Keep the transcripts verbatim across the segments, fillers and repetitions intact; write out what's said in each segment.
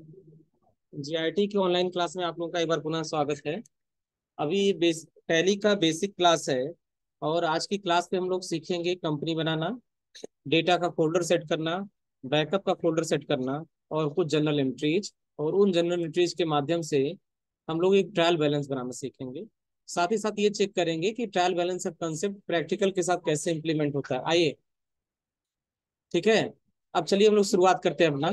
GIT की online class में आप लोगों का एक बार पुनः स्वागत है। अभी बेस टैली का बेसिक क्लास है और आज की क्लास में हम लोग सीखेंगे कंपनी बनाना, डेटा का फोल्डर सेट करना, बैकअप का फोल्डर सेट करना और कुछ जनरल एंट्रीज। और उन जनरल एंट्रीज के माध्यम से हम लोग एक ट्रायल बैलेंस बनाना सीखेंगे। साथ ही साथ ये चेक करेंगे कि ट्रायल बैलेंस का कंसेप्ट प्रैक्टिकल के साथ कैसे इंप्लीमेंट होता है। आइए, ठीक है। अब चलिए हम लोग शुरुआत करते हैं अपना।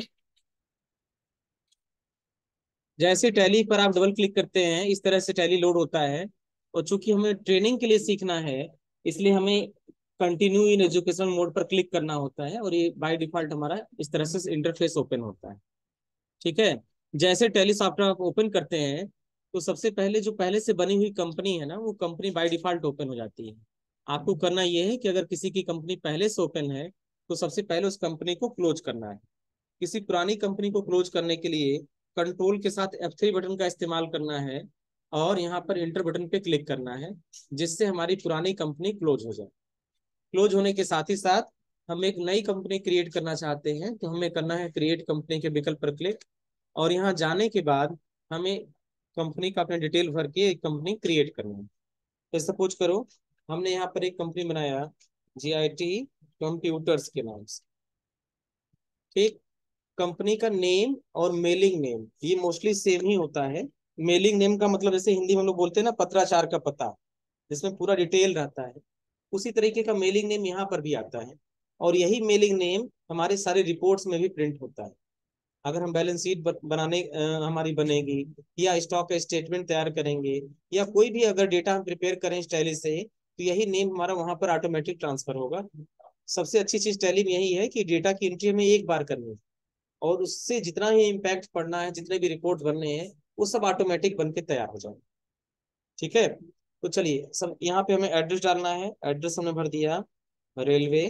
जैसे टैली पर आप डबल क्लिक करते हैं इस तरह से टैली लोड होता है। और चूंकि हमें ट्रेनिंग के लिए सीखना है, इसलिए हमें कंटिन्यू इन एजुकेशन मोड पर क्लिक करना होता है और ये बाय डिफॉल्ट हमारा इस तरह से इंटरफेस ओपन होता है। ठीक है। जैसे टैली सॉफ्टवेयर आप ओपन करते हैं तो सबसे पहले जो पहले से बनी हुई कंपनी है ना, वो कंपनी बाय डिफॉल्ट ओपन हो जाती है। आपको करना यह है कि अगर किसी की कंपनी पहले से ओपन है तो सबसे पहले उस कंपनी को क्लोज करना है। किसी पुरानी कंपनी को क्लोज करने के लिए कंट्रोल के साथ एफ थ्री बटन का इस्तेमाल करना है और यहाँ पर इंटर बटन पे क्लिक करना है, जिससे हमारी पुरानी कंपनी क्लोज हो जाए। क्लोज होने के साथ ही साथ हम एक नई कंपनी क्रिएट करना चाहते हैं तो हमें करना है क्रिएट कंपनी के विकल्प पर क्लिक। और यहाँ जाने के बाद हमें कंपनी का अपने डिटेल भर के एक कंपनी क्रिएट करना है। तो सपोज करो हमने यहाँ पर एक कंपनी बनाया जी आई टी कंप्यूटर्स के नाम से। ठीक। कंपनी का नेम और मेलिंग नेम ये मोस्टली सेम ही होता है। मेलिंग नेम का मतलब जैसे हिंदी में हम लोग बोलते हैं ना, पत्राचार का पता, जिसमें पूरा डिटेल रहता है, उसी तरीके का मेलिंग नेम यहाँ पर भी आता है। और यही मेलिंग नेम हमारे सारे रिपोर्ट्स में भी प्रिंट होता है। अगर हम बैलेंस शीट बनाने अ, हमारी बनेगी, या स्टॉक का स्टेटमेंट तैयार करेंगे, या कोई भी अगर डेटा हम प्रिपेयर करें टैली से, तो यही नेम हमारा वहां पर ऑटोमेटिक ट्रांसफर होगा। सबसे अच्छी चीज टैली में यही है कि डेटा की एंट्री हमें एक बार करनी है और उससे जितना ही इम्पैक्ट पड़ना है, जितने भी रिपोर्ट बनने हैं, वो सब ऑटोमेटिक बन के तैयार हो जाए। ठीक है। तो चलिए, सब यहाँ पे हमें एड्रेस डालना है। एड्रेस हमने भर दिया, railway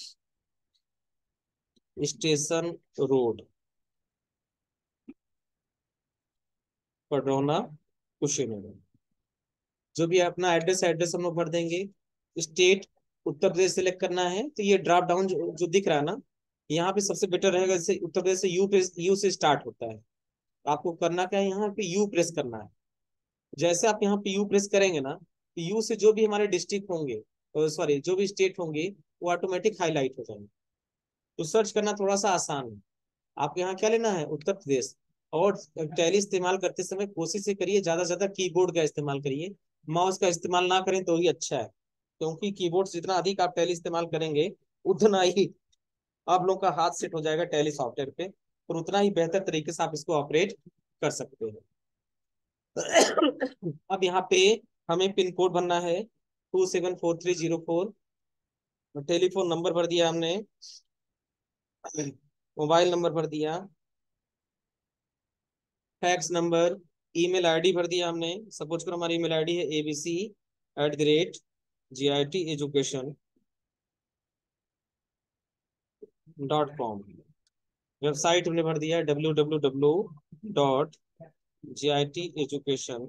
station road, Padrauna, Kushinagar. जो भी अपना एड्रेस एड्रेस हम लोग भर देंगे। स्टेट उत्तर प्रदेश सेलेक्ट करना है तो ये ड्रॉप डाउन जो, जो दिख रहा है ना, यहाँ पे सबसे बेटर रहेगा। जैसे उत्तर प्रदेश से यू पे यू से स्टार्ट होता है, तो आपको करना क्या है, यहाँ पे यू प्रेस करना है। जैसे आप यहाँ पे यू प्रेस करेंगे ना, तो यू से जो भी हमारे डिस्ट्रिक्ट होंगे, सॉरी जो भी स्टेट होंगे, वो ऑटोमेटिक हाईलाइट हो जाएंगे। तो सर्च करना थोड़ा सा आसान है। आपको यहाँ क्या लेना है, उत्तर प्रदेश। और टैली इस्तेमाल करते समय कोशिश ये करिए ज्यादा से ज्यादा कीबोर्ड का इस्तेमाल करिए। माउस का इस्तेमाल ना करें तो ही अच्छा है, क्योंकि कीबोर्ड से जितना अधिक आप टैली इस्तेमाल करेंगे, उतना ही आप लोग का हाथ सेट हो जाएगा टैली सॉफ्टवेयर पे, और उतना ही बेहतर तरीके से आप इसको ऑपरेट कर सकते हैं। अब यहाँ पे हमें पिन कोड भरना है, two seven four three zero four. Telephone number भर दिया हमने, मोबाइल नंबर भर दिया, फैक्स नंबर, ईमेल आईडी भर दिया हमने। सपोज करो हमारी ईमेल आईडी है ABC at the rate G I T education dot com. Website हमने भर दिया W W W dot G I T education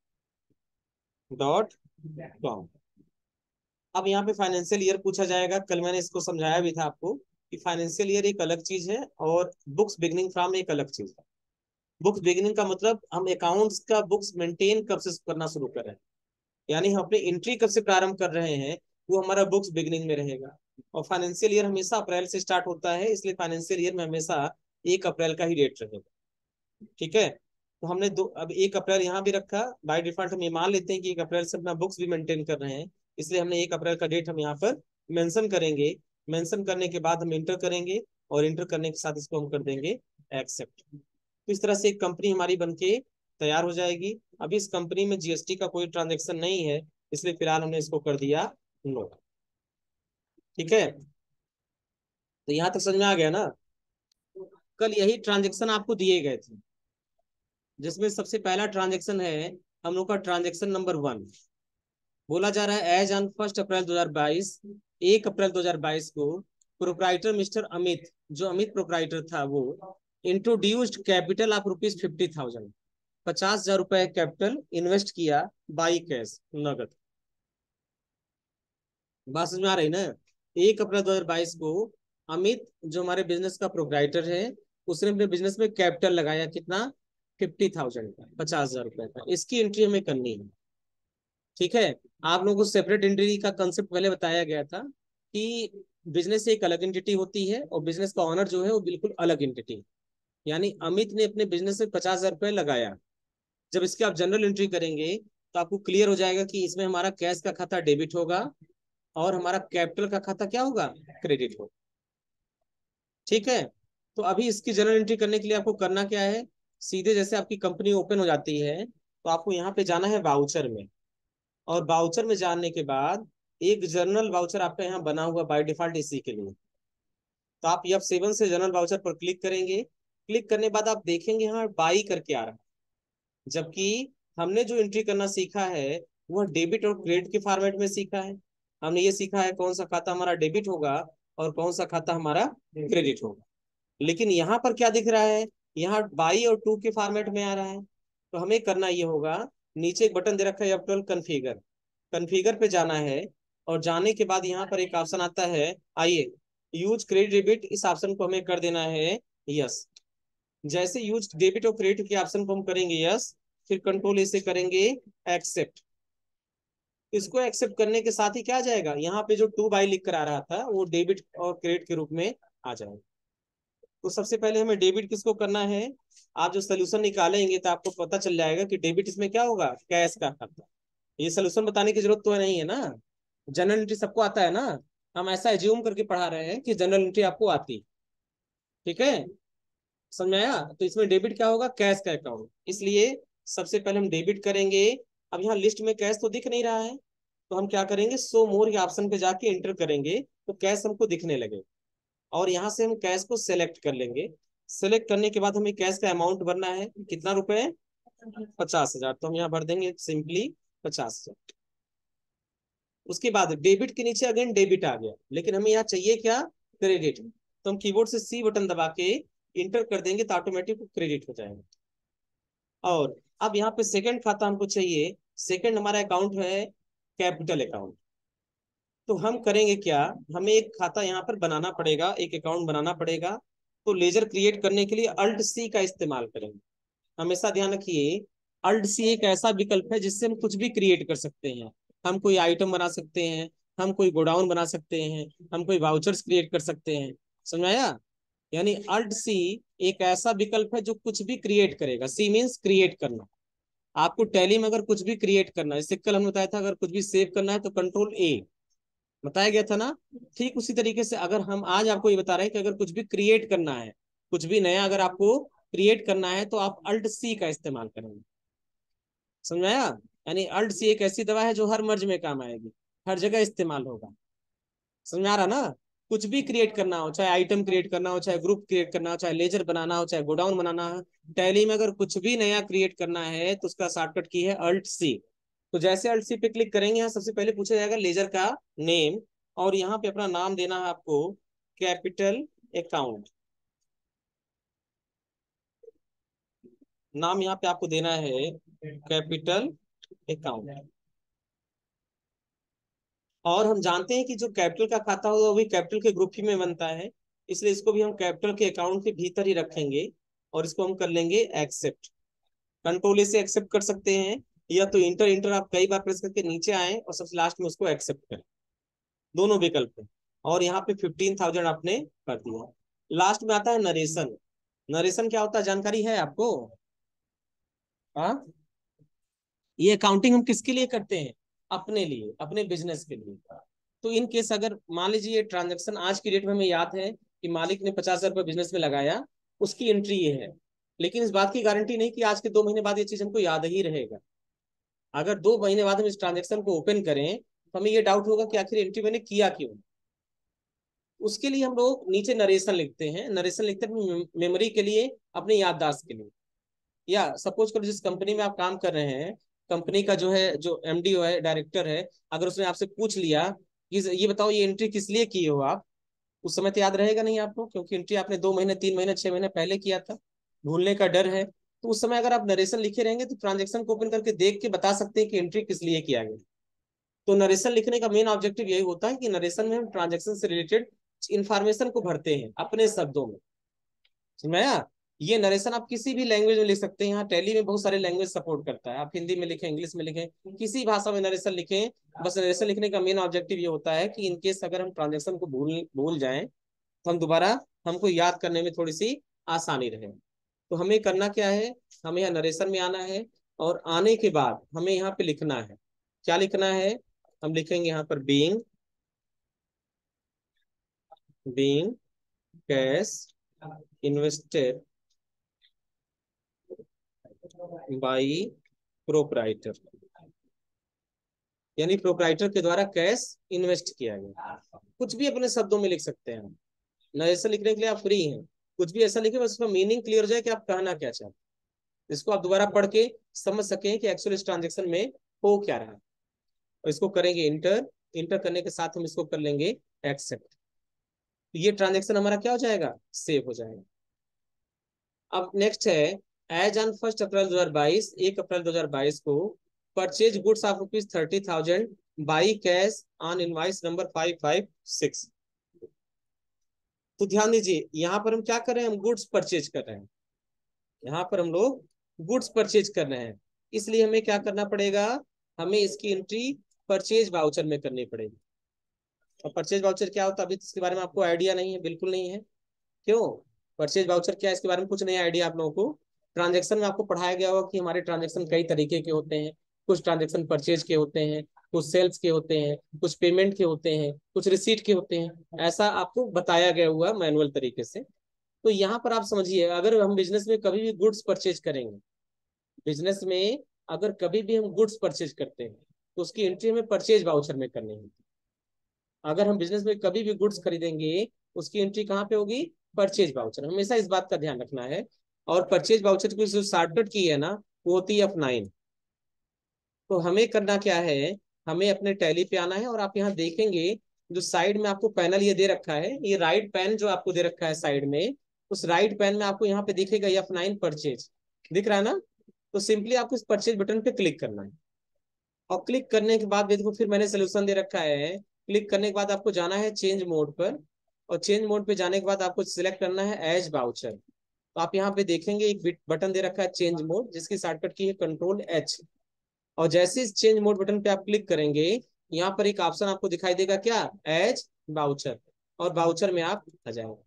dot com. अब यहाँ पे फाइनेंशियल ईयर पूछा जाएगा। कल मैंने इसको समझाया भी था आपको कि फाइनेंशियल ईयर एक अलग चीज है और बुक्स बिगनिंग फ्रॉम एक अलग चीज है। बुक्स बिगनिंग का मतलब हम अकाउंट्स का बुक्स मेंटेन कब से करना शुरू कर रहे हैं, यानी हम अपनी एंट्री कब से प्रारंभ कर रहे हैं, वो हमारा बुक्स बिगनिंग में रहेगा। और फाइनेंशियल ईयर हमेशा अप्रैल से स्टार्ट होता है, इसलिए फाइनेंशियल ईयर में हमेशा एक अप्रैल का ही डेट रहेगा। ठीक है। तो हमने दो अब एक अप्रैल यहाँ भी रखा। बाय डिफॉल्ट हम ये मान लेते हैं कि एक अप्रैल से अपना बुक्स भी मेंटेन कर रहे हैं, इसलिए हमने एक अप्रैल का डेट हम यहाँ पर मेंशन करेंगे। मेंशन करने के बाद हम इंटर करेंगे और इंटर करने के साथ इसको हम कर देंगे एक्सेप्ट। तो इस तरह से एक कंपनी हमारी बनके तैयार हो जाएगी। अभी इस कंपनी में जी एस टी का कोई ट्रांजेक्शन नहीं है, इसलिए फिलहाल हमने इसको कर दिया नो। ठीक है। तो यहाँ तक समझ में आ गया ना। कल यही ट्रांजेक्शन आपको दिए गए थे, जिसमें सबसे पहला ट्रांजेक्शन है हम लोग का ट्रांजेक्शन नंबर वन। बोला जा रहा है एज ऑन फर्स्ट अप्रैल दो हजार बाईस, एक अप्रैल दो हजार बाईस को प्रोप्राइटर मिस्टर अमित, जो अमित प्रोप्राइटर था, वो introduced capital of rupees fifty thousand, पचास हजार रुपए कैपिटल इन्वेस्ट किया बाई कैश, नगद। बात समझ में आ रही ना। एक अप्रैल दो हजार बाईस को अमित, जो हमारे बिजनेस का प्रोप्राइटर है, उसने अपने बिजनेस में कैपिटल लगाया कितना, फिफ्टी थाउजेंड का, पचास हजार रुपए का, इसकी एंट्री हमें करनी है। ठीक है। आप लोगों को सेपरेट एंट्री का कंसेप्ट पहले बताया गया था कि बिजनेस एक अलग एंटिटी होती है और बिजनेस का ऑनर जो है वो बिल्कुल अलग एंटिटी। यानी अमित ने अपने बिजनेस में पचास हजार रुपये लगाया। जब इसकी आप जनरल एंट्री करेंगे तो आपको क्लियर हो जाएगा कि इसमें हमारा कैश का खाता डेबिट होगा और हमारा कैपिटल का खाता क्या होगा, क्रेडिट होगा। ठीक है। तो अभी इसकी जनरल एंट्री करने के लिए आपको करना क्या है, सीधे जैसे आपकी कंपनी ओपन हो जाती है तो आपको यहाँ पे जाना है वाउचर में, और वाउचर में जाने के बाद एक जर्नल वाउचर आपका यहाँ बना हुआ बाय डिफॉल्ट इसी के लिए। तो आप एफ सेवन से जनरल वाउचर पर क्लिक करेंगे। क्लिक करने के बाद आप देखेंगे यहाँ बाई करके आ रहा है, जबकि हमने जो एंट्री करना सीखा है वह डेबिट और क्रेडिट के फॉर्मेट में सीखा है। हमने ये सीखा है कौन सा खाता हमारा डेबिट होगा और कौन सा खाता हमारा क्रेडिट होगा। लेकिन यहाँ पर क्या दिख रहा है, यहाँ बाई और टू के फॉर्मेट में आ रहा है। तो हमें करना ये होगा, नीचे एक बटन दे रखा है एफ ट्वेल्व कन्फिगर, कन्फिगर पे जाना है। और जाने के बाद यहाँ पर एक ऑप्शन आता है, आइए यूज क्रेडिट डेबिट, इस ऑप्शन को हमें कर देना है यस। जैसे यूज डेबिट और क्रेडिट के ऑप्शन को हम करेंगे यस, फिर कंट्रोल इसे करेंगे एक्सेप्ट। इसको एक्सेप्ट करने के साथ ही क्या आ जाएगा, यहाँ पे जो टू बाई लिख कर आ रहा था वो डेबिट और क्रेडिट के रूप में आ जाएगा। तो सबसे पहले हमें डेबिट किसको करना है, आप जो सोल्यूशन निकालेंगे तो आपको पता चल जाएगा कि डेबिट इसमें क्या होगा, कैश का खाता। ये सोल्यूशन बताने की जरूरत तो नहीं है ना, जनरल एंट्री सबको आता है ना। हम ऐसा एज्यूम करके पढ़ा रहे हैं कि जनरल एंट्री आपको आती। ठीक है, समझ में आया। तो इसमें डेबिट क्या होगा, कैश का अकाउंट, इसलिए सबसे पहले हम डेबिट करेंगे। अब यहाँ लिस्ट में कैश तो दिख नहीं रहा है, तो हम क्या करेंगे, सो मोर के ऑप्शन पे जाके एंटर करेंगे तो कैश हमको दिखने लगे, और यहाँ से हम कैश को सेलेक्ट कर लेंगे। सेलेक्ट करने के बाद हमें कैश का अमाउंट भरना है, कितना रुपए, पचास हजार। तो हम यहाँ भर देंगे सिंपली पचास हजार। उसके बाद डेबिट के नीचे अगेन डेबिट आ गया, लेकिन हमें यहाँ चाहिए क्या, क्रेडिट। तो हम कीबोर्ड से सी बटन दबा के इंटर कर देंगे तो ऑटोमेटिक क्रेडिट हो जाएगा। और अब यहाँ पे सेकंड खाता हमको चाहिए, सेकंड हमारा अकाउंट है कैपिटल अकाउंट। तो हम करेंगे क्या, हमें एक खाता यहाँ पर बनाना पड़ेगा, एक अकाउंट बनाना पड़ेगा। तो लेजर क्रिएट करने के लिए अल्ट सी का इस्तेमाल करेंगे। हमेशा ध्यान रखिए, अल्ट सी एक ऐसा विकल्प है जिससे हम कुछ भी क्रिएट कर सकते हैं। हम कोई आइटम बना सकते हैं, हम कोई गोडाउन बना सकते हैं, हम कोई वाउचर्स क्रिएट कर सकते हैं। समझ आया। यानी अल्ट सी एक ऐसा विकल्प है जो कुछ भी क्रिएट करेगा। सी मीन्स क्रिएट करना। आपको टैली में अगर कुछ भी क्रिएट करना है, इससे कल हमने बताया था अगर कुछ भी सेव करना है तो कंट्रोल ए, बताया गया था ना। ठीक उसी तरीके से अगर हम आज आपको ये बता रहे हैं कि अगर कुछ भी क्रिएट करना है, कुछ भी नया अगर आपको क्रिएट करना है तो आप अल्ट सी का इस्तेमाल करेंगे। समझ में आया। यानी अल्ट सी एक ऐसी दवा है जो हर मर्ज में काम आएगी, हर जगह इस्तेमाल होगा। समझ में आ रहा ना। कुछ भी क्रिएट करना हो, चाहे आइटम क्रिएट करना हो, चाहे ग्रुप क्रिएट करना हो, चाहे लेजर बनाना हो, चाहे गोडाउन बनाना हो, टैली में अगर कुछ भी नया क्रिएट करना है तो उसका शॉर्टकट की है अल्ट सी। तो जैसे अल्ट सी पे क्लिक करेंगे, यहाँ सबसे पहले पूछा जाएगा लेजर का नेम, और यहाँ पे अपना नाम देना है आपको, कैपिटल अकाउंट। नाम यहाँ पे आपको देना है कैपिटल अकाउंट। और हम जानते हैं कि जो कैपिटल का खाता होगा वो भी कैपिटल के ग्रुप ही में बनता है, इसलिए इसको भी हम कैपिटल के अकाउंट के भीतर ही रखेंगे। और इसको हम कर लेंगे एक्सेप्ट। कंट्रोल से एक्सेप्ट कर सकते हैं, या तो इंटर इंटर आप कई बार प्रेस करके नीचे आए और सबसे लास्ट में उसको एक्सेप्ट करें, दोनों विकल्प है। और यहाँ पे फिफ्टीन थाउजेंड आपने कर दिया। लास्ट में आता है नरेशन। नरेशन क्या होता है, जानकारी है आपको। हाँ, ये अकाउंटिंग हम किसके लिए करते हैं, अपने लिए, अपने बिजनेस के लिए। तो इन केस अगर मान लीजिए ये ट्रांजेक्शन आज की डेट में हमें याद है कि मालिक ने पचास हजार रुपये बिजनेस में लगाया, उसकी एंट्री ये है, लेकिन इस बात की गारंटी नहीं कि आज के दो महीने बाद ये चीज हमको याद ही रहेगा। अगर दो महीने बाद हम इस ट्रांजेक्शन को ओपन करें तो हमें ये डाउट होगा कि आखिर एंट्री मैंने किया क्यों। उसके लिए हम लोग नीचे नरेशन लिखते हैं, नरेशन लिखते हैं मेमोरी के लिए, अपनी याददाश्त के लिए। या सपोज करो जिस कंपनी में आप काम कर रहे हैं, कंपनी का जो है, जो एमडी है, डायरेक्टर है, अगर उसने आपसे पूछ लिया कि ये बताओ ये एंट्री किस लिए की हो आप, उस समय तो याद रहेगा नहीं आपको, क्योंकि एंट्री आपने दो महीने तीन महीने छह महीने पहले किया था, भूलने का डर है। तो उस समय अगर आप नरेशन लिखे रहेंगे तो ट्रांजेक्शन को ओपन करके देख के बता सकते हैं कि एंट्री किस लिए किया गया। तो नरेशन लिखने का मेन ऑब्जेक्टिव यही होता है कि नरेशन में हम ट्रांजेक्शन से रिलेटेड इंफॉर्मेशन को भरते हैं अपने शब्दों में। समझ में आया? ये नरेशन आप किसी भी लैंग्वेज में लिख सकते हैं, यहाँ टैली में बहुत सारे लैंग्वेज सपोर्ट करता है, आप हिंदी में लिखें, इंग्लिश में लिखें, किसी भाषा में नरेशन लिखें। बस नरेशन लिखने का मेन ऑब्जेक्टिव ये होता है कि इनकेस अगर हम ट्रांजेक्शन को भूल भूल जाएं तो हम दोबारा, हमको याद करने में थोड़ी सी आसानी रहे। तो हमें करना क्या है, हमें यहाँ नरेशन में आना है, और आने के बाद हमें यहाँ पे लिखना है, क्या लिखना है, हम लिखेंगे यहाँ पर being being cash invested by proprietor, यानी प्रोप्राइटर के द्वारा कैश इन्वेस्ट किया गया। कुछ भी अपने शब्दों में लिख सकते हैं, नरेशन लिखने के लिए आप फ्री हैं, कुछ भी ऐसा लिखे बस उसका मीनिंग क्लियर हो जाए कि आप कहना क्या चाहते हैं, इसको आप दोबारा पढ़ के समझ सकें कि एक्चुअली इस ट्रांजेक्शन में हो क्या रहा है। और इसको करेंगे इंटर, इंटर करने के साथ हम इसको कर लेंगे एक्सेप्ट, तो ये ट्रांजेक्शन हमारा क्या हो जाएगा, सेव हो जाएगा। अब नेक्स्ट है, एज ऑन फर्स्ट अप्रैल दो हजार बाईस, एक अप्रैल दो हजार बाईस को purchase goods of rupees thirty thousand by cash on invoice number five five six. तो ध्यान दीजिए यहाँ पर हम क्या कर रहे हैं, हम गुड्स परचेज कर रहे हैं, यहाँ पर हम लोग गुड्स परचेज कर रहे हैं, इसलिए हमें क्या करना पड़ेगा, हमें इसकी एंट्री परचेज वाउचर में करनी पड़ेगी। और परचेज वाउचर क्या होता है, अभी इसके बारे में आपको आइडिया नहीं है, बिल्कुल नहीं है। क्यों? परचेज वाउचर क्या है, इसके बारे में कुछ नहीं आइडिया आप लोगों को। ट्रांजेक्शन में आपको पढ़ाया गया होगा कि हमारे ट्रांजेक्शन कई तरीके के होते हैं, कुछ ट्रांजेक्शन परचेज के होते हैं, कुछ सेल्स के होते हैं, कुछ पेमेंट के होते हैं, कुछ रिसीट के होते हैं, ऐसा आपको बताया गया हुआ मैनुअल तरीके से। तो यहाँ पर आप समझिए, अगर हम बिजनेस में कभी भी गुड्स परचेज करेंगे, बिजनेस में अगर कभी भी हम गुड्स परचेज करते हैं तो उसकी एंट्री हमें परचेज वाउचर में करनी है। अगर हम बिजनेस में कभी भी गुड्स खरीदेंगे उसकी एंट्री कहाँ पे होगी, परचेज वाउचर, हमेशा इस बात का ध्यान रखना है। और परचेज वाउचर की जो शॉर्टकट की है ना, वो होती है एफ नाइन। तो हमें करना क्या है, हमें अपने टैली पे आना है, और आप यहाँ देखेंगे जो साइड में आपको पैनल ये दे रखा है, ये राइट पैन जो आपको दे रखा है साइड में, उस राइट पैन में आपको यहाँ पे दिखेगा एफ नाइन परचेज, दिख रहा है ना? तो सिंपली आपको इस परचेज बटन पे क्लिक करना है, और क्लिक करने के बाद देखो फिर मैंने सोल्यूशन दे रखा है, क्लिक करने के बाद आपको जाना है चेंज मोड पर, और चेंज मोड पे जाने के बाद आपको सिलेक्ट करना है एज वाउचर। तो आप यहाँ पे देखेंगे एक बटन दे रखा है चेंज मोड, जिसकी शॉर्टकट की है कंट्रोल एच। और जैसे इस चेंज मोड बटन पे आप क्लिक करेंगे, यहाँ पर एक ऑप्शन आपको दिखाई देगा, क्या, एज वाउचर, और वाउचर में आप आ जाएंगे।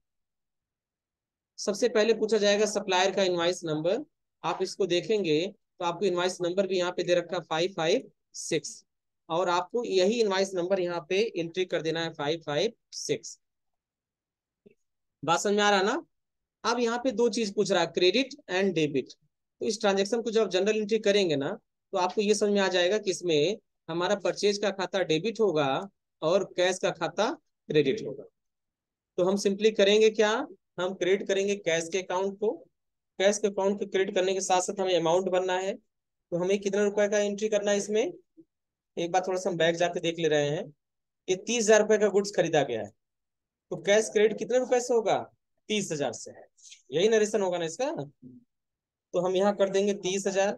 सबसे पहले पूछा जाएगा सप्लायर का इनवाइस नंबर, आप इसको देखेंगे तो आपको इनवाइस नंबर भी यहाँ पे दे रखा है फाइव फाइव सिक्स, और आपको यही इनवाइस नंबर यहाँ पे एंट्री कर देना है फाइव फाइव सिक्स। बात समझ में आ रहा है ना? अब यहाँ पे दो चीज पूछ रहा है, क्रेडिट एंड डेबिट। तो इस ट्रांजेक्शन को जब जनरल एंट्री करेंगे ना, तो आपको ये समझ में आ जाएगा कि इसमें हमारा परचेज का खाता डेबिट होगा और कैश का खाता क्रेडिट होगा। तो हम सिंपली करेंगे क्या, हम क्रेडिट करेंगे कैश के अकाउंट को, कैश के अकाउंट को क्रेडिट करने के साथ साथ हमें अमाउंट भरना है। तो हमें कितना रुपए का एंट्री करना है इसमें, एक बार थोड़ा सा हम बैक जाके देख ले रहे हैं। ये तीस हजार रुपए का गुड्स खरीदा गया है, तो कैश क्रेडिट कितने रुपए से होगा, तीस हजार से। यही नरेशन होगा ना इसका। तो हम यहाँ कर देंगे तीस हजार,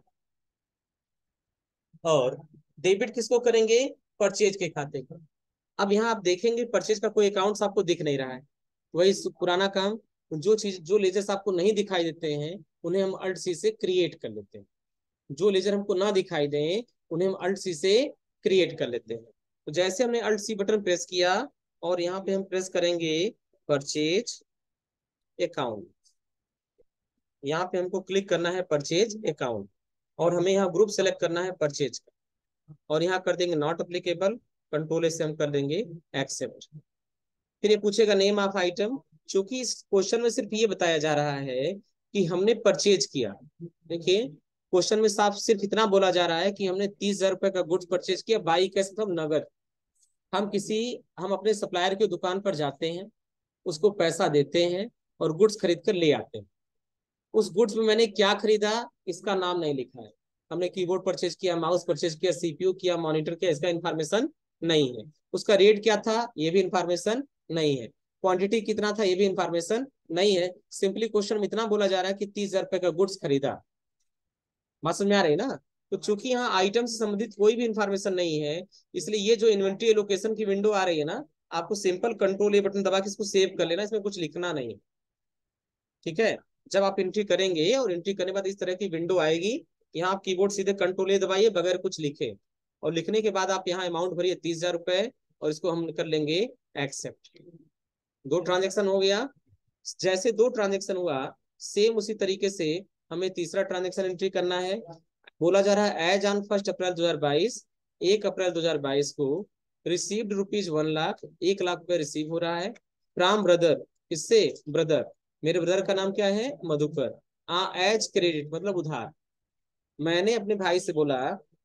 और डेबिट किसको करेंगे, परचेज के खाते को। अब यहाँ आप देखेंगे परचेज का कोई अकाउंट्स आपको दिख नहीं रहा है, वही पुराना काम, जो चीज जो लेजर्स आपको नहीं दिखाई देते हैं उन्हें हम अल्ट सी से क्रिएट कर लेते हैं, जो लेजर हमको ना दिखाई दें उन्हें हम अल्ट सी से क्रिएट कर लेते हैं। तो जैसे हमने अल्ट सी बटन प्रेस किया, और यहाँ पे हम प्रेस करेंगे परचेज अकाउंट, यहाँ पे हमको क्लिक करना है परचेज अकाउंट, और हमें यहाँ ग्रुप सेलेक्ट करना है परचेज का, और यहाँ कर देंगे नॉट अप्लीकेबल, कंट्रोल से हम कर देंगे एक्सेप्ट। फिर ये पूछेगा नेम ऑफ आइटम, क्योंकि इस क्वेश्चन में सिर्फ ये बताया जा रहा है कि हमने परचेज किया। देखिए क्वेश्चन में साफ सिर्फ इतना बोला जा रहा है कि हमने तीस हजार रुपए का गुड्स परचेज किया, बाई कैश मतलब नगद। हम किसी हम अपने सप्लायर की दुकान पर जाते हैं, उसको पैसा देते हैं, और गुड्स खरीद कर ले आते हैं। उस गुड्स में मैंने क्या खरीदा इसका नाम नहीं लिखा है, हमने कीबोर्ड परचेज किया, माउस परचेज किया, सीपीयू किया, मॉनिटर किया, इसका इंफॉर्मेशन नहीं है। उसका रेट क्या था ये भी इंफॉर्मेशन नहीं है, क्वांटिटी कितना था ये भी इंफॉर्मेशन नहीं है। सिंपली क्वेश्चन में इतना बोला जा रहा है कि तीस हजार रुपए का गुड्स खरीदा। बात समझ में आ रही है ना? तो चूंकि यहाँ आइटम से संबंधित कोई भी इंफॉर्मेशन नहीं है, इसलिए ये जो इन्वेंट्री एलोकेशन की विंडो आ रही है ना, आपको सिंपल कंट्रोल ए बटन दबा के इसको सेव कर लेना, इसमें कुछ लिखना नहीं। ठीक है। जब आप एंट्री करेंगे और एंट्री करने के बाद इस तरह की विंडो आएगी, यहाँ आप कीबोर्ड सीधे कंट्रोल ए दबाइए बगैर कुछ लिखे, और लिखने के बाद आप यहाँ अमाउंट भरिए तीस हजार रुपए, और इसको हम कर लेंगे एक्सेप्ट। दो ट्रांजेक्शन हो गया। जैसे दो ट्रांजेक्शन हुआ, सेम उसी तरीके से हमें तीसरा ट्रांजेक्शन एंट्री करना है। बोला जा रहा है एज ऑन फर्स्ट अप्रैल दो हजार बाईस, एक अप्रैल दो हजार बाईस को रिसीव्ड रुपीज वन लाख, एक लाख रुपए रिसीव हो रहा है फ्रॉम ब्रदर। इससे ब्रदर, मेरे ब्रदर का नाम क्या है, मधुकर। आ एज क्रेडिट मतलब उधार। मैंने अपने भाई से बोला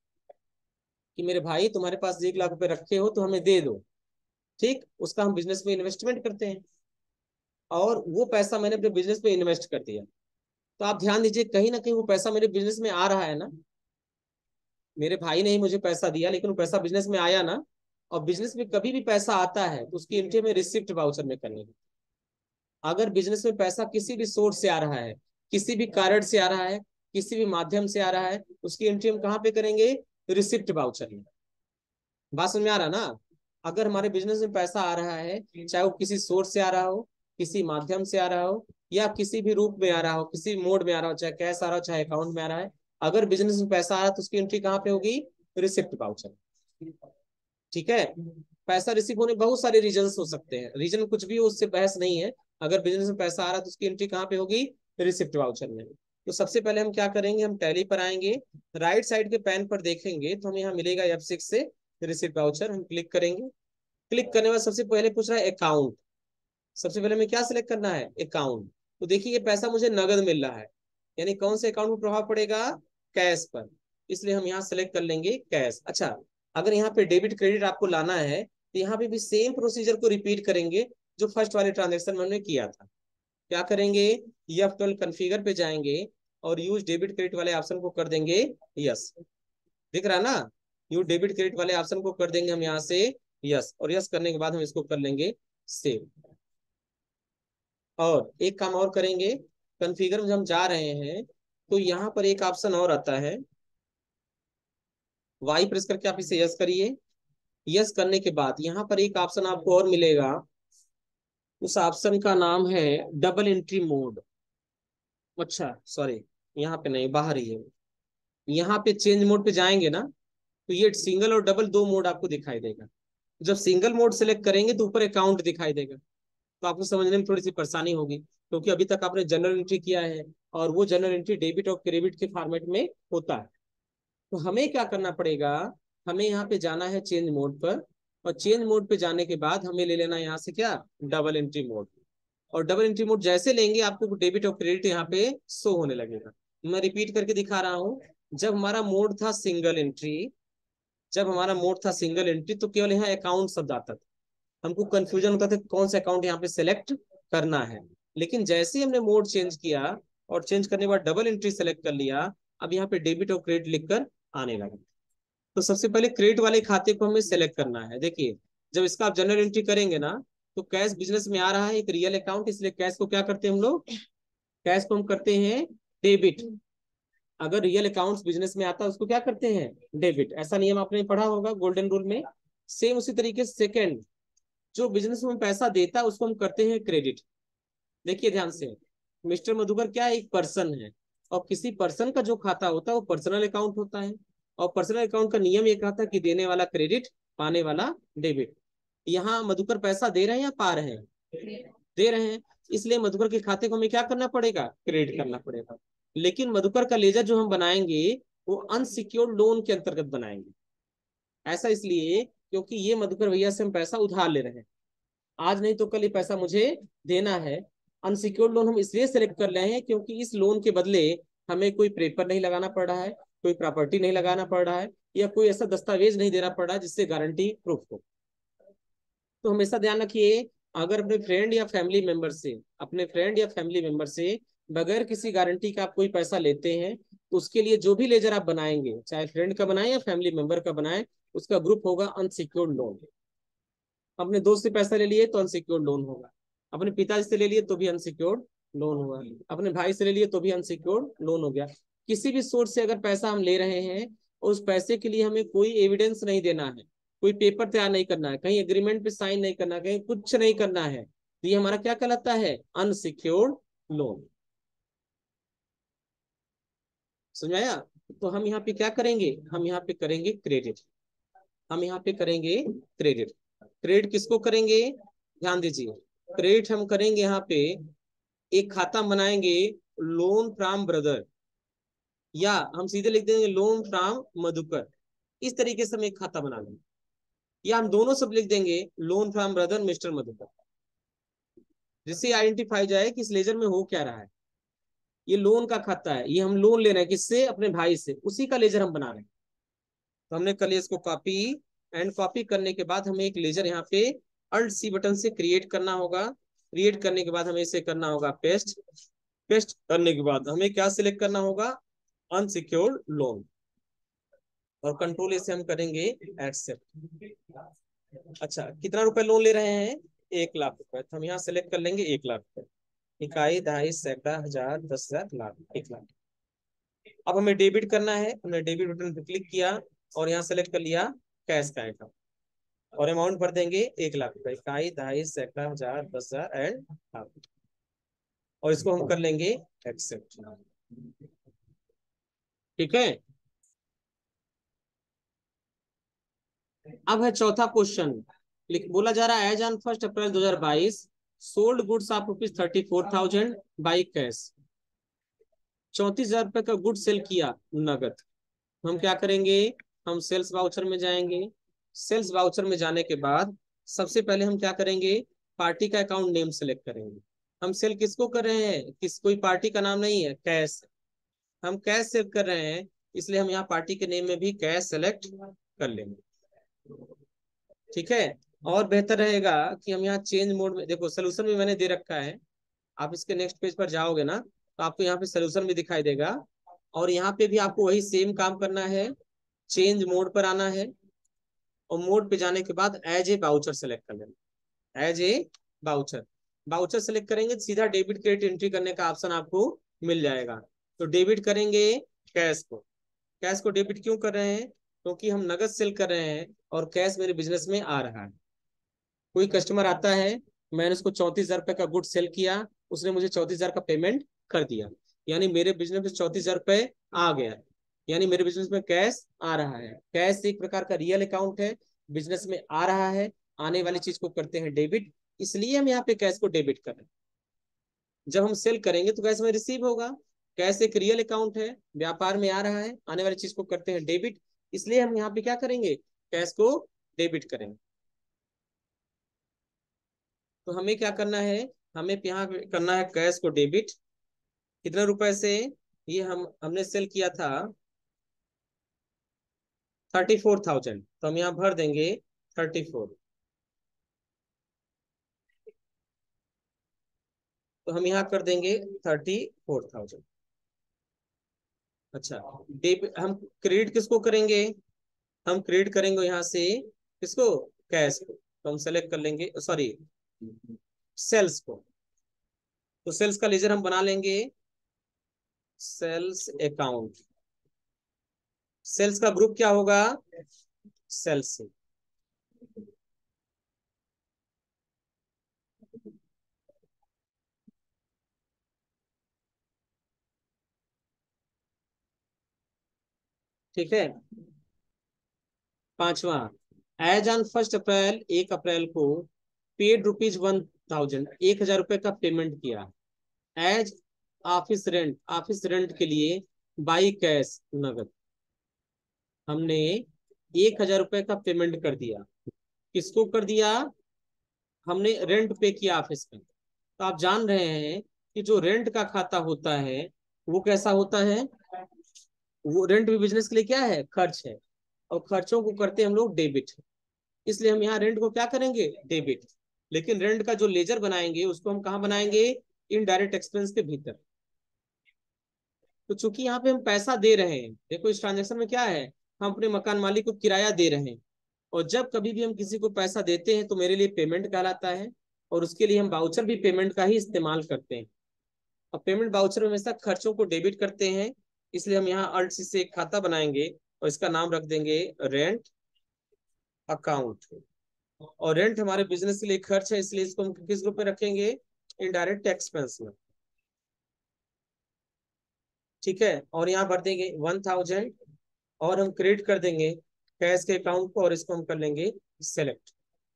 कि मेरे भाई तुम्हारे पास एक लाख रुपए रखे हो तो हमें दे दो, ठीक, उसका हम बिजनेस में इन्वेस्टमेंट करते हैं, और वो पैसा मैंने अपने बिजनेस में इन्वेस्ट कर दिया। तो आप ध्यान दीजिए, कहीं ना कहीं वो पैसा मेरे बिजनेस में आ रहा है ना। मेरे भाई ने ही मुझे पैसा दिया, लेकिन वो पैसा बिजनेस में आया ना। और बिजनेस में कभी भी पैसा आता है तो उसकी एंट्री में रिसिप्ट वाउचर में करनी है। अगर बिजनेस में पैसा किसी भी सोर्स से आ रहा है, किसी भी कारण से आ रहा है, किसी भी माध्यम से आ रहा है, उसकी एंट्री हम कहाँ पे करेंगे, रिसिप्ट वाउचर में। बात समझ में आ रहा ना। अगर हमारे बिजनेस में पैसा आ रहा है, चाहे वो किसी सोर्स से आ रहा हो, किसी माध्यम से आ रहा हो, या किसी भी रूप में आ रहा हो, किसी मोड में आ रहा हो, चाहे कैश आ रहा हो चाहे अकाउंट में आ रहा है, अगर बिजनेस में पैसा आ रहा है तो उसकी एंट्री कहाँ पे होगी, रिसिप्ट वाउचर। ठीक है। पैसा रिसीव होने बहुत सारे रीजन हो सकते हैं, रीजन कुछ भी हो उससे बहस नहीं है। अगर बिजनेस में पैसा आ रहा है तो उसकी एंट्री कहाँ पे होगी, रिसिप्ट वाउचर में। तो सबसे पहले हम क्या करेंगे, हम टैली पर आएंगे, राइट साइड के पैन पर देखेंगे तो हमें यहाँ मिलेगा एफ सिक्स से रिसिप्ट वाउचर, हम क्लिक करेंगे। क्लिक करने के बाद सबसे पहले पूछ रहा है अकाउंट। सबसे पहले हमें क्या सिलेक्ट करना है, अकाउंट। तो देखिए ये पैसा मुझे नगद मिल रहा है, यानी कौन से अकाउंट में प्रभाव पड़ेगा, कैश पर। इसलिए हम यहाँ सेलेक्ट कर लेंगे कैश। अच्छा, अगर यहाँ पे डेबिट क्रेडिट आपको लाना है तो यहाँ पे भी सेम प्रोसीजर को रिपीट करेंगे जो फर्स्ट वाले ट्रांजेक्शन में हमने किया था। क्या करेंगे, एफ ट्वेल्व कन्फिगर पे जाएंगे और यूज डेबिट क्रेडिट वाले ऑप्शन को कर देंगे यस। दिख रहा ना, यूज डेबिट क्रेडिट वाले ऑप्शन को कर देंगे हम यहाँ से यस, और यस करने के बाद हम इसको कर लेंगे सेव। और एक काम और करेंगे, कॉन्फ़िगर में जब हम जा रहे हैं तो यहाँ पर एक ऑप्शन और आता है, वाई प्रेस करके आप इसे यस करिए। यस करने के बाद यहाँ पर एक ऑप्शन आपको और मिलेगा, उस ऑप्शन का नाम है डबल एंट्री मोड। अच्छा सॉरी, यहाँ पे नहीं, बाहर ही है। यहाँ पे चेंज मोड पे जाएंगे ना, तो ये सिंगल और डबल दो मोड आपको दिखाई देगा। जब सिंगल मोड सेलेक्ट करेंगे तो ऊपर अकाउंट दिखाई देगा, तो आपको समझने में थोड़ी सी परेशानी होगी, क्योंकि अभी तक आपने जनरल एंट्री किया है, और वो जनरल एंट्री डेबिट और क्रेडिट के फॉर्मेट में होता है। तो हमें क्या करना पड़ेगा, हमें यहाँ पे जाना है चेंज मोड पर, और चेंज मोड पे जाने के बाद हमें ले लेना है यहाँ से क्या, डबल एंट्री मोड। और डबल एंट्री मोड जैसे लेंगे आपको डेबिट और क्रेडिट यहाँ पे शो होने लगेगा। मैं रिपीट करके दिखा रहा हूँ। जब हमारा मोड था सिंगल एंट्री, जब हमारा मोड था सिंगल एंट्री तो केवल यहाँ अकाउंट शब्द आता था, हमको कंफ्यूजन होता था कौन सा अकाउंट यहाँ पे सेलेक्ट करना है। लेकिन जैसे ही हमने मोड चेंज किया और चेंज करने के बाद डबल एंट्री सेलेक्ट कर लिया, अब यहाँ पे डेबिट और क्रेडिट लिखकर आने लगा। तो सबसे पहले क्रेडिट वाले खाते को हमें सेलेक्ट करना है। देखिए, जब इसका आप जनरल एंट्री करेंगे ना, तो कैश बिजनेस में आ रहा है एक रियल अकाउंट, इसलिए कैश को क्या करते हैं हम लोग, कैश को हम करते हैं डेबिट। अगर रियल अकाउंट्स बिजनेस में आता है उसको क्या करते हैं, डेबिट। ऐसा नियम आपने पढ़ा होगा गोल्डन रूल में। सेम उसी तरीके से सेकंड, जो बिजनेस में पैसा देता है उसको हम करते हैं क्रेडिट। देखिए ध्यान से, मिस्टर मधुकर क्या एक पर्सन है, और किसी पर्सन का जो खाता होता है वो पर्सनल अकाउंट होता है, और पर्सनल अकाउंट का नियम ये कहता है कि देने वाला क्रेडिट, पाने वाला डेबिट। यहाँ मधुकर पैसा दे रहे हैं या पा रहे हैं, दे रहे हैं, इसलिए मधुकर के खाते को हमें क्या करना पड़ेगा, क्रेडिट करना पड़ेगा। लेकिन मधुकर का लेजर जो हम बनाएंगे वो अनसिक्योर्ड लोन के अंतर्गत बनाएंगे। ऐसा इसलिए क्योंकि ये मधुकर भैया से हम पैसा उधार ले रहे हैं, आज नहीं तो कल ये पैसा मुझे देना है। अनसिक्योर्ड लोन हम इसलिए सेलेक्ट कर रहे हैं क्योंकि इस लोन के बदले हमें कोई पेपर नहीं लगाना पड़ रहा है, कोई प्रॉपर्टी नहीं लगाना पड़ रहा है, या कोई ऐसा दस्तावेज नहीं देना पड़ रहा है जिससे गारंटी प्रूफ हो। तो हमेशा ध्यान रखिए, अगर अपने फ्रेंड या फैमिली मेंबर से, अपने फ्रेंड या फैमिली मेंबर से बगैर किसी गारंटी का आप कोई पैसा लेते हैं, तो उसके लिए जो भी लेजर आप बनाएंगे, चाहे फ्रेंड का बनाए या फैमिली मेंबर का बनाए, उसका ग्रुप होगा अनसिक्योर्ड लोन। अपने दोस्त से पैसा ले लिए तो अनसिक्योर्ड लोन होगा, अपने पिताजी से ले लिए तो भी अनसिक्योर्ड लोन होगा, अपने भाई से ले लिए तो भी अनसिक्योर्ड लोन हो गया। किसी भी सोर्स से अगर पैसा हम ले रहे हैं, उस पैसे के लिए हमें कोई एविडेंस नहीं देना है, कोई पेपर तैयार नहीं करना है, कहीं एग्रीमेंट पे साइन नहीं करना है, कहीं कुछ नहीं करना है, तो ये हमारा क्या कहलाता है, अनसिक्योर्ड लोन। समझ में आया? तो हम यहाँ पे क्या करेंगे, हम यहाँ पे करेंगे क्रेडिट, हम यहाँ पे करेंगे क्रेडिट। क्रेडिट किसको करेंगे, ध्यान दीजिए, क्रेडिट हम करेंगे यहाँ पे, एक खाता बनाएंगे लोन फ्रॉम ब्रदर, या हम सीधे लिख देंगे लोन फ्रॉम मधुकर। इस तरीके से हम एक खाता बना लेंगे, या हम दोनों सब लिख देंगे loan from brother mister Madhukar, जिससे आइडेंटिफाई जाए कि इस लेजर में हो क्या रहा है। ये लोन का खाता है, ये हम लोन ले रहे हैं किससे, अपने भाई से, उसी का लेजर हम बना रहे हैं। तो हमने कल इसको कॉपी, एंड कॉपी करने के बाद हमें एक लेजर यहाँ पे अल्ट सी बटन से क्रिएट करना होगा। क्रिएट करने के बाद हमें इसे करना होगा पेस्ट। पेस्ट करने के बाद हमें क्या सिलेक्ट करना होगा, अनसिक्योर्ड लोन, और कंट्रोल से हम करेंगे एक्सेप्ट। अच्छा, कितना रुपए लोन ले रहे हैं, एक लाख रुपए, तो हम यहाँ सेलेक्ट कर लेंगे एक लाख रुपए। इकाई, दहाई, सैकड़ा, हजार, दस हजार, लाख, एक लाख। अब हमें डेबिट करना है, हमने डेबिट बटन पर क्लिक किया और यहाँ सेलेक्ट कर लिया कैश का आइटम, और अमाउंट भर देंगे एक लाख रुपए, इकाई, दहाई, सैकड़ा, हजार, दस हजार एंड लाख, और इसको हम कर लेंगे एक्सेप्ट। ठीक है। अब है चौथा क्वेश्चन, बोला जा रहा है एज ऑन फर्स्ट अप्रैल दो हजार बाईस sold goods of rupees thirty four thousand by cash. चौंतीस हजार रुपए का गुड सेल किया नगद। हम क्या करेंगे, हम सेल्स वाउचर में जाएंगे। सेल्स वाउचर में जाने के बाद सबसे पहले हम क्या करेंगे, पार्टी का अकाउंट नेम सेलेक्ट करेंगे। हम सेल किसको कर रहे हैं, किस कोई पार्टी का नाम नहीं है, कैश, हम कैश सेव कर रहे हैं, इसलिए हम यहाँ पार्टी के नेम में भी कैश सेलेक्ट कर लेंगे। ठीक है। और बेहतर रहेगा कि हम यहाँ चेंज मोड में, देखो सोल्यूशन भी मैंने दे रखा है, आप इसके नेक्स्ट पेज पर जाओगे ना तो आपको यहाँ पे सोल्यूशन भी दिखाई देगा, और यहाँ पे भी आपको वही सेम काम करना है, चेंज मोड पर आना है, और मोड पे जाने के बाद एज ए बाउचर सेलेक्ट कर लेना, as a voucher. Voucher select करेंगे सीधा डेबिट क्रेडिट एंट्री करने का ऑप्शन आपको मिल जाएगा। तो डेबिट करेंगे कैश को। कैश को डेबिट क्यों कर रहे हैं, क्योंकि हम नगद सेल कर रहे हैं और कैश मेरे बिजनेस में आ रहा है। कोई कस्टमर आता है, मैंने उसको चौंतीस हजार रुपए का गुड सेल किया, उसने मुझे चौंतीस हजार का पेमेंट कर दिया, यानी मेरे बिजनेस में चौंतीस हजार रुपए आ गया, यानी मेरे बिजनेस में कैश आ रहा है। कैश एक प्रकार का रियल अकाउंट है, बिजनेस में आ रहा है, आने वाली चीज को करते हैं डेबिट, इसलिए हम यहाँ पे कैश को डेबिट कर रहे हैं। जब हम सेल करेंगे तो कैश में रिसीव होगा, कैश एक रियल अकाउंट है, व्यापार में आ रहा है, आने वाली चीज को करते हैं डेबिट, इसलिए हम यहाँ पे क्या करेंगे, कैश को डेबिट करेंगे। तो हमें क्या करना है, हमें यहाँ करना है कैश को डेबिट, कितने रुपए से, ये हम हमने सेल किया था थर्टी फोर थाउजेंड, तो हम यहाँ भर देंगे थर्टी फोर। तो हम यहाँ कर देंगे थर्टी फोर थाउजेंड। अच्छा, डेबिट हम क्रेडिट किसको करेंगे, हम क्रेडिट करेंगे यहाँ से किसको, कैश को, तो हम सेलेक्ट कर लेंगे, सॉरी सेल्स को। तो सेल्स का लेजर हम बना लेंगे सेल्स अकाउंट। सेल्स का ग्रुप क्या होगा, सेल्स से। ठीक है। पांचवा, एज ऑन फर्स्ट अप्रैल, एक अप्रैल को पेड रुपीज वन थाउजेंड, एक हजार रुपए का पेमेंट किया, as office rent, office rent के लिए बाई कैश नगद, हमने एक हजार रुपए का पेमेंट कर दिया। किसको कर दिया, हमने रेंट पे किया ऑफिस का। तो आप जान रहे हैं कि जो रेंट का खाता होता है वो कैसा होता है, वो रेंट भी बिजनेस के लिए क्या है, खर्च है, और खर्चों को करते हैं हम लोग डेबिट, इसलिए हम यहाँ रेंट को क्या करेंगे, डेबिट। लेकिन रेंट का जो लेजर बनाएंगे उसको हम कहाँ बनाएंगे, इनडायरेक्ट एक्सपेंस के भीतर। तो चूंकि यहाँ पे हम पैसा दे रहे हैं, देखो इस ट्रांजेक्शन में क्या है, हम अपने मकान मालिक को किराया दे रहे हैं, और जब कभी भी हम किसी को पैसा देते हैं तो मेरे लिए पेमेंट कहलाता है, और उसके लिए हम बाउचर भी पेमेंट का ही इस्तेमाल करते हैं। और पेमेंट बाउचर में हमेशा खर्चों को डेबिट करते हैं, इसलिए हम यहाँ अल्ट सी से एक खाता बनाएंगे और इसका नाम रख देंगे रेंट अकाउंट। और रेंट हमारे बिजनेस के लिए खर्च है, इसलिए इसको हम किस ग्रुप में रखेंगे, इनडायरेक्ट एक्सपेंस में। ठीक है, और यहाँ भर देंगे वन थाउजेंड, और हम क्रिएट कर देंगे कैश के अकाउंट को, और इसको हम कर लेंगे सेलेक्ट।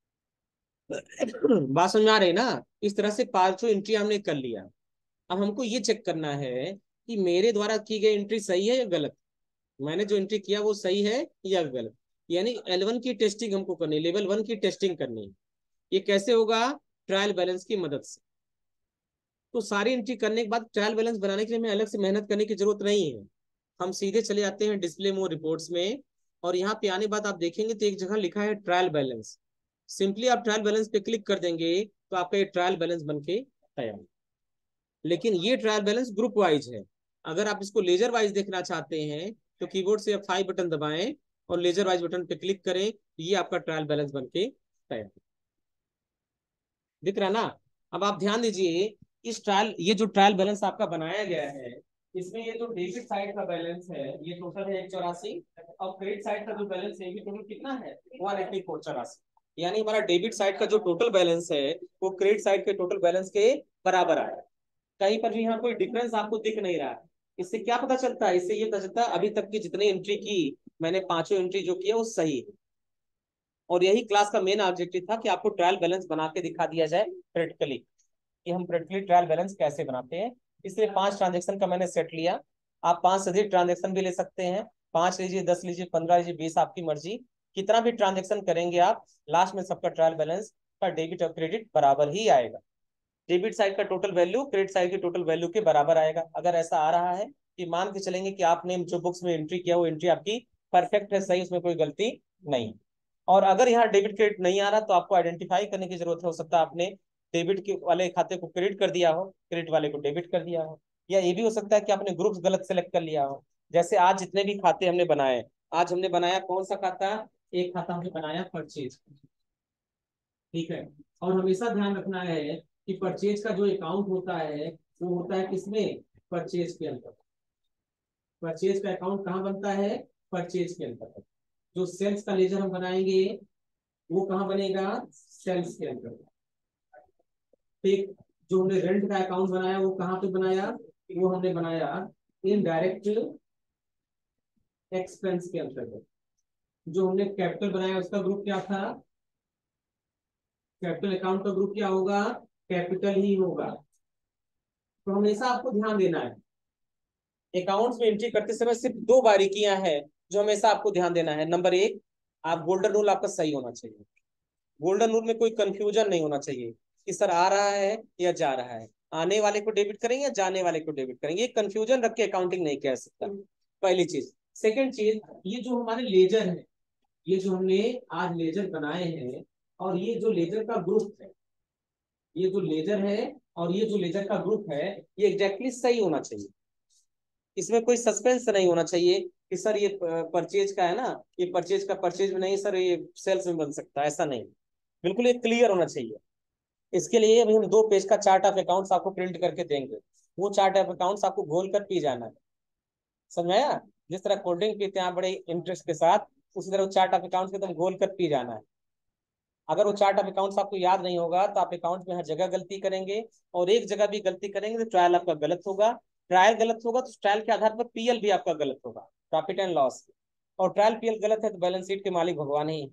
बात समझ में आ रही है ना? इस तरह से पांचों एंट्री हमने कर लिया। अब हमको ये चेक करना है कि मेरे द्वारा की गई एंट्री सही है या गलत। मैंने जो एंट्री किया वो सही है या गलत। यानी एल वन की टेस्टिंग हमको करनी है, लेवल वन की टेस्टिंग करनी है। ये कैसे होगा? ट्रायल बैलेंस की मदद से। तो सारी एंट्री करने के बाद ट्रायल बैलेंस बनाने के लिए हमें अलग से मेहनत करने की जरूरत नहीं है। हम सीधे चले जाते हैं डिस्प्ले मोर रिपोर्ट्स में, और यहाँ पे आने बाद आप देखेंगे तो एक जगह लिखा है ट्रायल बैलेंस। सिंपली आप ट्रायल बैलेंस पे क्लिक कर देंगे तो आपका ये ट्रायल बैलेंस बन के तैयार। लेकिन ये ट्रायल बैलेंस ग्रुप वाइज है। अगर आप इसको लेजर वाइज देखना चाहते हैं तो कीबोर्ड से फाइव बटन दबाएं और लेजर वाइज बटन पे क्लिक करें, ये आपका ट्रायल बैलेंस बन के तैयार। दिख रहा ना? अब आप ध्यान दीजिए, इस ट्रायल ये जो ट्रायल बैलेंस आपका बनाया गया है, इसमें ये जो डेबिट साइड का बैलेंस है ये टोटल है एक चौरासी, और क्रेडिट साइड का जो बैलेंस है ये टोटल कितना है? वन एट्टी फोर चौरासी। यानी हमारा डेबिट साइड का जो टोटल बैलेंस है वो क्रेडिट साइड के टोटल बैलेंस के बराबर आया। कहीं पर भी यहाँ कोई डिफरेंस आपको दिख नहीं रहा है। इससे क्या पता चलता है? इससे ये पता चलता है अभी तक की जितनी एंट्री की मैंने, पांचों एंट्री जो किया वो सही है। और यही क्लास का मेन ऑब्जेक्टिव था कि आपको ट्रायल बैलेंस बना के दिखा दिया जाए प्रैक्टिकली, कि हम प्रैक्टिकली ट्रायल बैलेंस कैसे बनाते हैं। इसलिए पांच ट्रांजेक्शन का मैंने सेट लिया। आप पांच से अधिक ट्रांजेक्शन भी ले सकते हैं, पांच लीजिए, दस लीजिए, पंद्रह लीजिए, बीस, आपकी मर्जी। कितना भी ट्रांजेक्शन करेंगे आप, लास्ट में सबका ट्रायल बैलेंस का डेबिट और क्रेडिट बराबर ही आएगा। डेबिट साइड का टोटल वैल्यू क्रेडिट साइड के टोटल वैल्यू के बराबर आएगा। अगर ऐसा आ रहा है कि मान के चलेंगे कि आपने जो बुक्स में एंट्री किया वो एंट्री आपकी परफेक्ट है, सही, उसमें कोई गलती नहीं। और अगर यहाँ डेबिट क्रेडिट नहीं आ रहा तो आपको आइडेंटिफाई करने की जरूरत है। हो सकता है आपने डेबिट के वाले खाते को क्रेडिट कर दिया हो, क्रेडिट वाले को डेबिट कर दिया हो, या ये भी हो सकता है कि आपने ग्रुप्स गलत सेलेक्ट कर लिया हो। जैसे आज जितने भी खाते हमने बनाए, आज हमने बनाया कौन सा खाता? एक खाता हमने बनाया परचेज। ठीक है, और हमेशा ध्यान रखना है कि परचेज का जो अकाउंट होता है वो होता है किसमें? परचेज के अंतर्गत। परचेज का अकाउंट कहाँ बनता है? परचेज के अंतर्गत। जो सेल्स का लेजर हम बनाएंगे वो कहाँ बनेगा? सेल्स के अंतर्गत। ठीक, जो हमने रेंट का अकाउंट बनाया वो कहाँ पे बनाया? वो हमने बनाया इनडायरेक्ट एक्सपेंस के अंतर्गत। जो हमने कैपिटल बनाया उसका ग्रुप क्या था? कैपिटल अकाउंट का ग्रुप क्या होगा? कैपिटल ही होगा। तो हमेशा आपको ध्यान देना है, अकाउंट्स में एंट्री करते समय सिर्फ दो बारीकियां हैं जो हमेशा आपको ध्यान देना है। नंबर एक, आप गोल्डन रूल आपका सही होना चाहिए। गोल्डन रूल में कोई कंफ्यूजन नहीं होना चाहिए कि सर आ रहा है या जा रहा है, आने वाले को डेबिट करेंगे या जाने वाले को डेबिट करेंगे। ये कंफ्यूजन रख के अकाउंटिंग नहीं कह सकता, पहली चीज। सेकंड चीज, ये जो हमारे लेजर है, ये जो हमने आज लेजर बनाए हैं, और ये जो लेजर का ग्रुप है, ये जो लेजर है और ये जो लेजर का ग्रुप है, ये एग्जैक्टली सही होना चाहिए। इसमें कोई सस्पेंस नहीं होना चाहिए कि सर ये परचेज का है ना, ये परचेज का परचेज में नहीं सर, ये सेल्स में बन सकता है, ऐसा नहीं। बिल्कुल ये क्लियर होना चाहिए। इसके लिए अभी हम दो पेज का चार्ट ऑफ अकाउंट्स आपको प्रिंट करके देंगे। वो चार्ट ऑफ अकाउंट्स आपको घोल कर पी जाना है, समझ में आया? जिस तरह कोल्ड ड्रिंक पीते हैं आप बड़े इंटरेस्ट के साथ, उसी तरह चार्ट ऑफ अकाउंट्स के तुम घोल कर पी जाना है। अगर वो चार्ट ऑफ अकाउंट्स आपको याद नहीं होगा तो आप अकाउंट्स में हर जगह गलती करेंगे, और एक जगह भी गलती करेंगे तो ट्रायल आपका गलत होगा। ट्रायल गलत होगा तो ट्रायल के आधार पर पीएल भी आपका गलत होगा, प्रॉफिट एंड लॉस। और ट्रायल पीएल गलत है तो बैलेंस शीट के मालिक भगवान ही।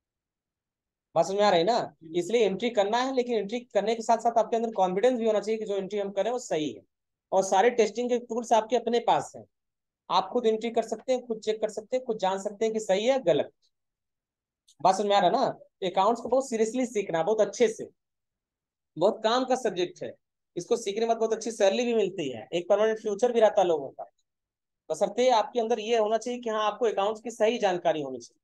बात समझ में आ रही है ना? इसलिए एंट्री करना है, लेकिन एंट्री करने के साथ साथ आपके अंदर कॉन्फिडेंस भी होना चाहिए कि जो एंट्री हम करें वो सही है। और सारे टेस्टिंग के टूल्स आपके अपने पास हैं, आप खुद एंट्री कर सकते हैं, खुद चेक कर सकते हैं, खुद जान सकते हैं कि सही है गलत। बात समझ में आ रहा है ना? अकाउंट्स को बहुत सीरियसली सीखना, बहुत अच्छे से, बहुत काम का सब्जेक्ट है। इसको सीखने के बाद बहुत अच्छी सैलरी भी मिलती है, एक परमानेंट फ्यूचर भी रहता है लोगों का। बशर्ते आपके अंदर ये होना चाहिए कि हाँ आपको अकाउंट्स की सही जानकारी होनी चाहिए।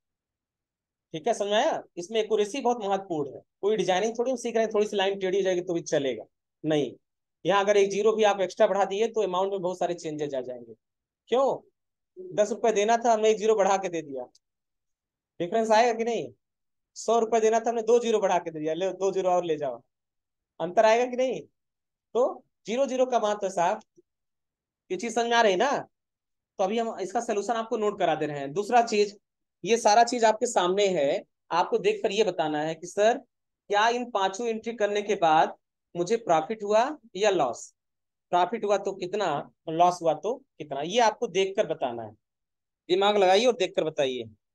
ठीक है, समझ में आया? इसमें एक्यूरेसी बहुत महत्वपूर्ण है। कोई डिजाइनिंग थोड़ी हम सीख रहे हैं, थोड़ी सी लाइन टेढ़ी हो जाएगी तो भी चलेगा, नहीं। यहाँ अगर एक जीरो भी आप एक्स्ट्रा बढ़ा दिए तो अमाउंट में बहुत सारे चेंजेस आ जाएंगे। क्यों? दस रुपए देना था, हमने एक जीरो बढ़ा के दे दिया, डिफरेंस आएगा कि नहीं? सौ रुपए देना था, हमने दो जीरो बढ़ा के दे दिया, ले दो जीरो और ले जाओ, अंतर आएगा कि नहीं? तो जीरो जीरो का महत्व है साहब। ये चीज समझ में आ रही है ना? तो अभी हम इसका सोल्यूशन आपको नोट करा दे रहे हैं। दूसरा चीज, ये सारा चीज आपके सामने है, आपको देख कर ये बताना है कि सर क्या इन पांचों एंट्री करने के बाद मुझे प्रॉफिट हुआ या लॉस। प्रॉफिट हुआ तो कितना, लॉस हुआ तो कितना, ये आपको देखकर बताना है। दिमाग लगाइए और देखकर बताइए।